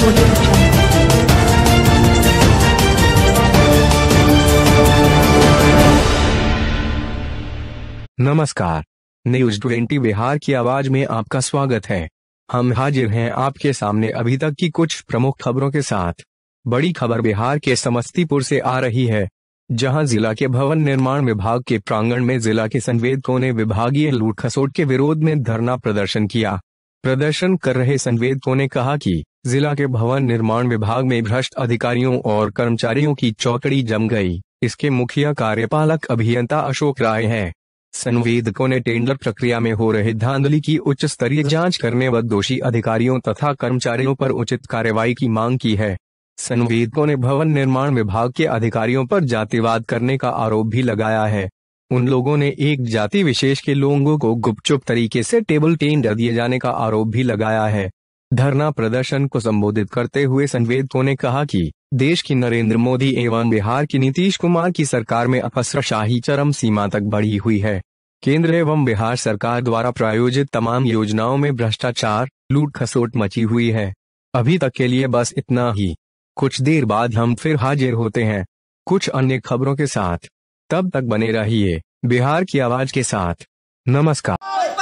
नमस्कार, न्यूज 20 बिहार की आवाज में आपका स्वागत है। हम हाजिर हैं आपके सामने अभी तक की कुछ प्रमुख खबरों के साथ। बड़ी खबर बिहार के समस्तीपुर से आ रही है, जहां जिला के भवन निर्माण विभाग के प्रांगण में जिला के संवेदकों ने विभागीय लूट खसोट के विरोध में धरना प्रदर्शन किया। प्रदर्शन कर रहे संवेदकों ने कहा कि जिला के भवन निर्माण विभाग में भ्रष्ट अधिकारियों और कर्मचारियों की चौकड़ी जम गई। इसके मुखिया कार्यपालक अभियंता अशोक राय हैं। संवेदकों ने टेंडर प्रक्रिया में हो रहे धांधली की उच्च स्तरीय जांच करने व दोषी अधिकारियों तथा कर्मचारियों पर उचित कार्रवाई की मांग की है। संवेदकों ने भवन निर्माण विभाग के अधिकारियों पर जातिवाद करने का आरोप भी लगाया है। उन लोगों ने एक जाति विशेष के लोगों को गुपचुप तरीके से टेबल टेंडर दिए जाने का आरोप भी लगाया है। धरना प्रदर्शन को संबोधित करते हुए संवेदकों ने कहा कि देश की नरेंद्र मोदी एवं बिहार की नीतीश कुमार की सरकार में अफसरशाही चरम सीमा तक बढ़ी हुई है। केंद्र एवं बिहार सरकार द्वारा प्रायोजित तमाम योजनाओं में भ्रष्टाचार, लूट खसोट मची हुई है। अभी तक के लिए बस इतना ही। कुछ देर बाद हम फिर हाजिर होते हैं कुछ अन्य खबरों के साथ। तब तक बने रहिए बिहार की आवाज के साथ। नमस्कार।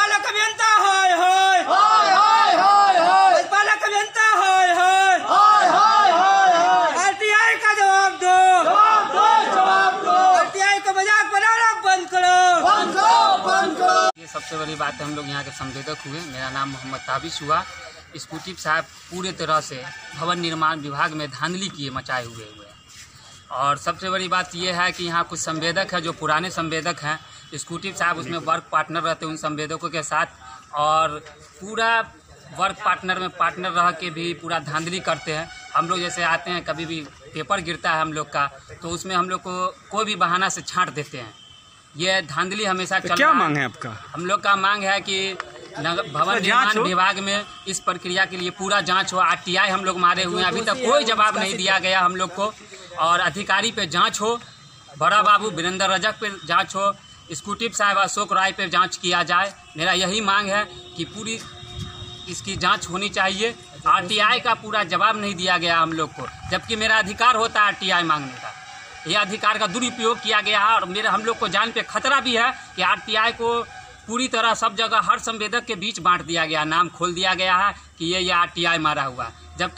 सबसे बड़ी बात है, हम लोग यहाँ के संवेदक हुए। मेरा नाम मोहम्मद ताबिश हुआ। स्कूटिप साहब पूरे तरह से भवन निर्माण विभाग में धांधली किए मचाए हुए और सबसे बड़ी बात यह है कि यहाँ कुछ संवेदक है जो पुराने संवेदक हैं। स्कूटिप साहब उसमें वर्क पार्टनर रहते हैं उन संवेदकों के साथ, और पूरा वर्क पार्टनर में पार्टनर रह के भी पूरा धांधली करते हैं। हम लोग जैसे आते हैं, कभी भी पेपर गिरता है हम लोग का, तो उसमें हम लोग को कोई भी बहाना से छांट देते हैं। ये धांधली हमेशा चल रहा है। क्या मांग है आपका? हम लोग का मांग है कि भवन निर्माण विभाग में इस प्रक्रिया के लिए पूरा जांच हो। आरटीआई हम लोग मारे हुए हैं, अभी तक कोई जवाब नहीं दिया गया हम लोग को। और अधिकारी पे जांच हो, बड़ा बाबू वीरेंद्र रजक पे जांच हो, स्कूटिप साहब अशोक राय पे जांच किया जाए। मेरा यही मांग है कि पूरी इसकी जांच होनी चाहिए। आरटीआई का पूरा जवाब नहीं दिया गया हम लोग को, जबकि मेरा अधिकार होता है आरटीआई मांगने का। यह अधिकार का दुरुपयोग किया गया है और हम लोग को जान पे खतरा भी है कि आरटीआई को पूरी तरह सब जगह हर संवेदक के बीच बांट दिया गया, नाम खोल दिया गया है कि ये आरटीआई मारा हुआ, जबकि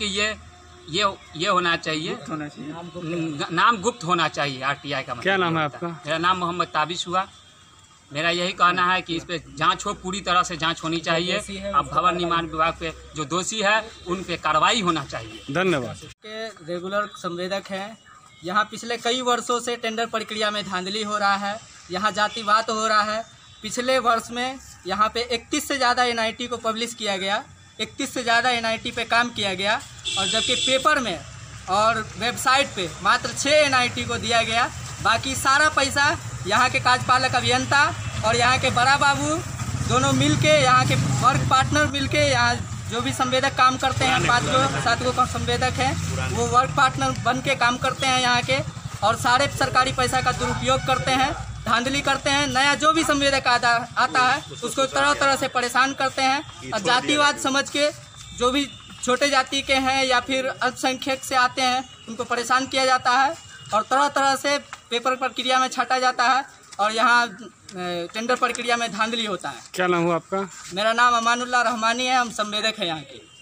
ये होना चाहिए, नाम गुप्त होना चाहिए आरटीआई का। क्या नाम है आपका? मेरा नाम मोहम्मद ताबिश हुआ। मेरा यही कहना है कि इस पे जांच हो, पूरी तरह से जांच होनी चाहिए। अब भवन निर्माण विभाग पे जो दोषी है उन पे कार्रवाई होना चाहिए। धन्यवाद। के रेगुलर संवेदक हैं। यहाँ पिछले कई वर्षों से टेंडर प्रक्रिया में धांधली हो रहा है, यहाँ जातिवाद हो रहा है। पिछले वर्ष में यहाँ पे 31 से ज़्यादा एनआईटी को पब्लिश किया गया, 31 से ज़्यादा एनआईटी पे काम किया गया, और जबकि पेपर में और वेबसाइट पे मात्र 6 एनआईटी को दिया गया। बाकी सारा पैसा यहाँ के कार्यपालक अभियंता और यहाँ के बड़ा बाबू दोनों मिलके, यहाँ के वर्क पार्टनर मिलके, यहाँ जो भी संवेदक काम करते हैं, 5-7 संवेदक हैं, वो वर्क पार्टनर बन के काम करते हैं यहाँ के, और सारे सरकारी पैसा का दुरुपयोग करते हैं, धांधली करते हैं। नया जो भी संवेदक आता है उसको तरह तरह से परेशान करते हैं, और जातिवाद समझ के जो भी छोटे जाति के हैं या फिर अल्पसंख्यक से आते हैं उनको परेशान किया जाता है, और तरह तरह से पेपर प्रक्रिया में छाटा जाता है, और यहाँ टेंडर प्रक्रिया में धांधली होता है। क्या नाम हुआ आपका? मेरा नाम अमानुल्लाह रहमानी है। हम संवेदक हैं यहाँ के।